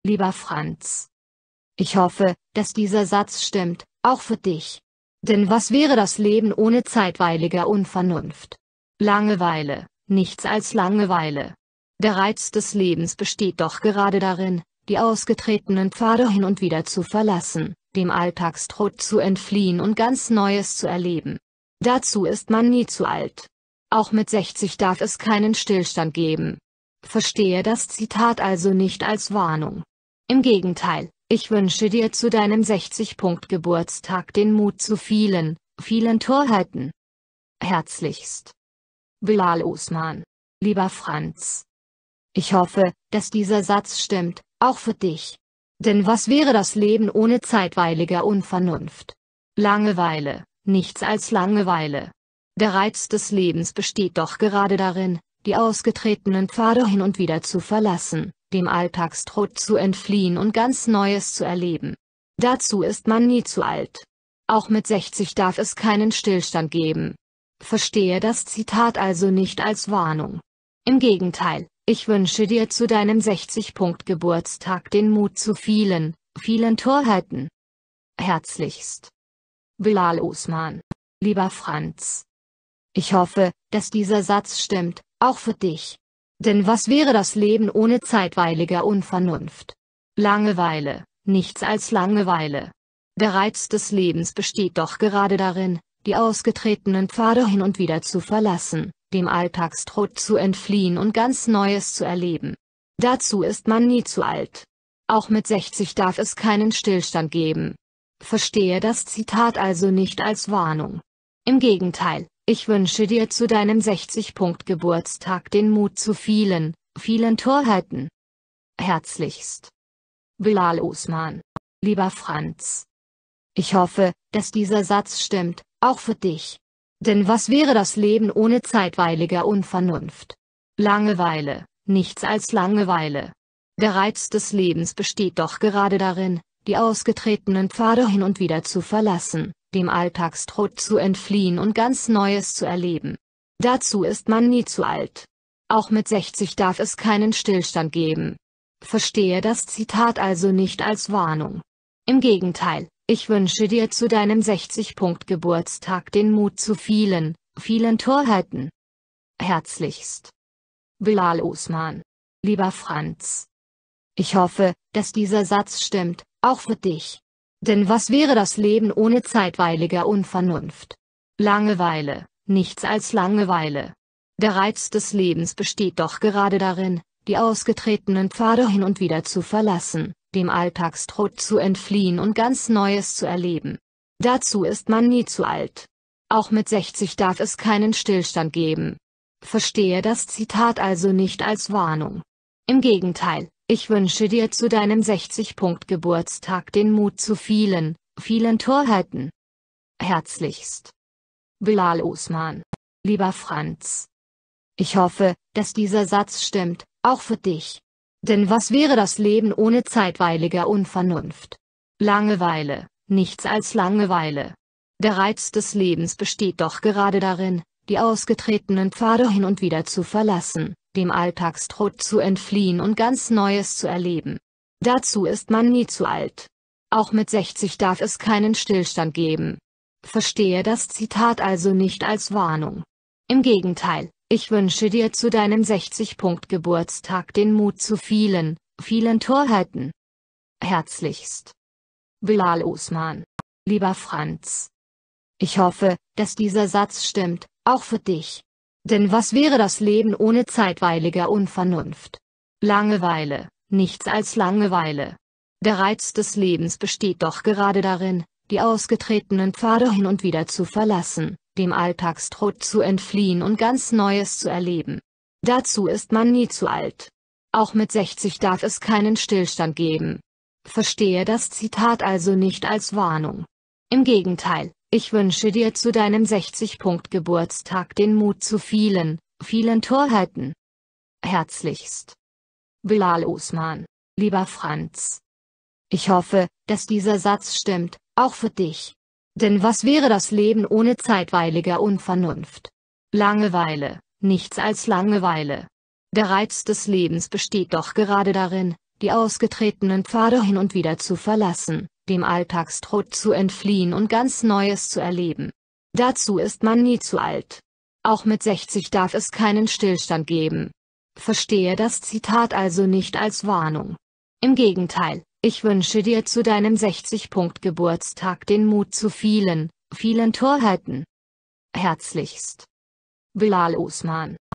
Lieber Franz. Ich hoffe, dass dieser Satz stimmt, auch für dich. Denn was wäre das Leben ohne zeitweiliger Unvernunft? Langeweile, nichts als Langeweile. Der Reiz des Lebens besteht doch gerade darin, die ausgetretenen Pfade hin und wieder zu verlassen, dem Alltagstrott zu entfliehen und ganz Neues zu erleben. Dazu ist man nie zu alt. Auch mit 60 darf es keinen Stillstand geben. Verstehe das Zitat also nicht als Warnung. Im Gegenteil, ich wünsche dir zu deinem 60-Punkt-Geburtstag den Mut zu vielen, vielen Torheiten. Herzlichst. Bilal Osman. Lieber Franz. Ich hoffe, dass dieser Satz stimmt, auch für dich. Denn was wäre das Leben ohne zeitweiliger Unvernunft? Langeweile, nichts als Langeweile. Der Reiz des Lebens besteht doch gerade darin, die ausgetretenen Pfade hin und wieder zu verlassen, dem Alltagstrott zu entfliehen und ganz Neues zu erleben. Dazu ist man nie zu alt. Auch mit 60 darf es keinen Stillstand geben. Verstehe das Zitat also nicht als Warnung. Im Gegenteil, ich wünsche dir zu deinem 60-Punkt-Geburtstag den Mut zu vielen, vielen Torheiten. Herzlichst. Bilal Osman. Lieber Franz. Ich hoffe, dass dieser Satz stimmt, auch für dich. Denn was wäre das Leben ohne zeitweiliger Unvernunft? Langeweile, nichts als Langeweile. Der Reiz des Lebens besteht doch gerade darin, die ausgetretenen Pfade hin und wieder zu verlassen, dem Alltagstrott zu entfliehen und ganz Neues zu erleben. Dazu ist man nie zu alt. Auch mit 60 darf es keinen Stillstand geben. Verstehe das Zitat also nicht als Warnung. Im Gegenteil, ich wünsche dir zu deinem 60-Punkt-Geburtstag den Mut zu vielen, vielen Torheiten. Herzlichst. Bilal Osman. Lieber Franz. Ich hoffe, dass dieser Satz stimmt, auch für dich. Denn was wäre das Leben ohne zeitweiliger Unvernunft? Langeweile, nichts als Langeweile. Der Reiz des Lebens besteht doch gerade darin, die ausgetretenen Pfade hin und wieder zu verlassen, dem Alltagstrott zu entfliehen und ganz Neues zu erleben. Dazu ist man nie zu alt. Auch mit 60 darf es keinen Stillstand geben. Verstehe das Zitat also nicht als Warnung. Im Gegenteil, ich wünsche dir zu deinem 60-Punkt-Geburtstag den Mut zu vielen, vielen Torheiten. Herzlichst. Bilal Osman. Lieber Franz. Ich hoffe, dass dieser Satz stimmt, auch für dich. Denn was wäre das Leben ohne zeitweiliger Unvernunft? Langeweile, nichts als Langeweile. Der Reiz des Lebens besteht doch gerade darin, die ausgetretenen Pfade hin und wieder zu verlassen, dem Alltagstrott zu entfliehen und ganz Neues zu erleben. Dazu ist man nie zu alt. Auch mit 60 darf es keinen Stillstand geben. Verstehe das Zitat also nicht als Warnung. Im Gegenteil, ich wünsche dir zu deinem 60-Punkt-Geburtstag den Mut zu vielen, vielen Torheiten. Herzlichst. Bilal Osman. Lieber Franz. Ich hoffe, dass dieser Satz stimmt, auch für dich. Denn was wäre das Leben ohne zeitweiliger Unvernunft? Langeweile, nichts als Langeweile. Der Reiz des Lebens besteht doch gerade darin, die ausgetretenen Pfade hin und wieder zu verlassen, dem Alltagstrott zu entfliehen und ganz Neues zu erleben. Dazu ist man nie zu alt. Auch mit 60 darf es keinen Stillstand geben. Verstehe das Zitat also nicht als Warnung. Im Gegenteil, ich wünsche dir zu deinem 60-Punkt-Geburtstag den Mut zu vielen, vielen Torheiten. Herzlichst. Bilal Osman. Lieber Franz. Ich hoffe, dass dieser Satz stimmt, auch für dich. Denn was wäre das Leben ohne zeitweiliger Unvernunft? Langeweile, nichts als Langeweile. Der Reiz des Lebens besteht doch gerade darin, die ausgetretenen Pfade hin und wieder zu verlassen, dem Alltagstrott zu entfliehen und ganz Neues zu erleben. Dazu ist man nie zu alt. Auch mit 60 darf es keinen Stillstand geben. Verstehe das Zitat also nicht als Warnung. Im Gegenteil, ich wünsche dir zu deinem 60-Punkt-Geburtstag den Mut zu vielen, vielen Torheiten. Herzlichst. Bilal Osman. Lieber Franz. Ich hoffe, dass dieser Satz stimmt, auch für dich. Denn was wäre das Leben ohne zeitweiliger Unvernunft? Langeweile, nichts als Langeweile. Der Reiz des Lebens besteht doch gerade darin, die ausgetretenen Pfade hin und wieder zu verlassen, dem Alltagstrott zu entfliehen und ganz Neues zu erleben. Dazu ist man nie zu alt. Auch mit 60 darf es keinen Stillstand geben. Verstehe das Zitat also nicht als Warnung. Im Gegenteil, ich wünsche dir zu deinem 60-Punkt-Geburtstag den Mut zu vielen, vielen Torheiten. Herzlichst. Bilal Osman.